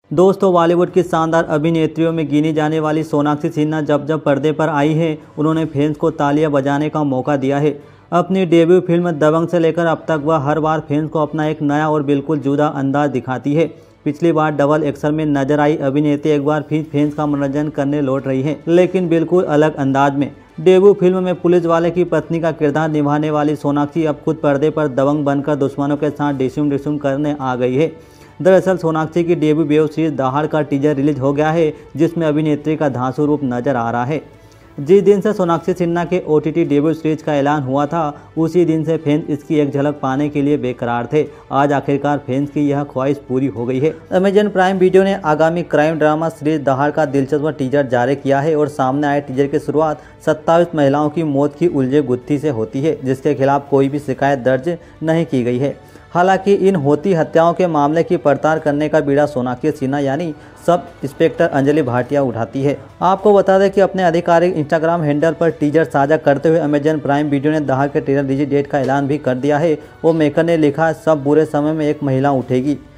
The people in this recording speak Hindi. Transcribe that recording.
दोस्तों, बॉलीवुड की शानदार अभिनेत्रियों में गिनी जाने वाली सोनाक्षी सिन्हा जब जब पर्दे पर आई है, उन्होंने फैंस को तालियां बजाने का मौका दिया है। अपनी डेब्यू फिल्म दबंग से लेकर अब तक वह हर बार फैंस को अपना एक नया और बिल्कुल जुदा अंदाज दिखाती है। पिछली बार डबल एक्शन में नजर आई अभिनेत्री एक बार फिर फैंस का मनोरंजन करने लौट रही है, लेकिन बिल्कुल अलग अंदाज में। डेब्यू फिल्म में पुलिस वाले की पत्नी का किरदार निभाने वाली सोनाक्षी अब खुद पर्दे पर दबंग बनकर दुश्मनों के साथ डिशुम डिशुम करने आ गई है। दरअसल सोनाक्षी की डेब्यू वेब सीरीज दहाड़ का टीजर रिलीज हो गया है, जिसमें अभिनेत्री का धांसू रूप नजर आ रहा है। जिस दिन से सोनाक्षी सिन्हा के OTT डेब्यू सीरीज का ऐलान हुआ था, उसी दिन से फैंस इसकी एक झलक पाने के लिए बेकरार थे। आज आखिरकार फैंस की यह ख्वाहिश पूरी हो गई है। अमेजन प्राइम वीडियो ने आगामी क्राइम ड्रामा सीरीज दहाड़ का दिलचस्प टीजर जारी किया है और सामने आए टीजर की शुरुआत 27 महिलाओं की मौत की उलझे गुत्थी से होती है, जिसके खिलाफ कोई भी शिकायत दर्ज नहीं की गई है। हालांकि इन होती हत्याओं के मामले की पड़ताल करने का बीड़ा सोनाक्षी सिन्हा यानी सब इंस्पेक्टर अंजलि भाटिया उठाती है। आपको बता दें कि अपने आधिकारिक इंस्टाग्राम हैंडल पर टीजर साझा करते हुए अमेजन प्राइम वीडियो ने दहाड़ के टीजर रिलीज डेट का ऐलान भी कर दिया है। वो मेकर ने लिखा, सब बुरे समय में एक महिला उठेगी।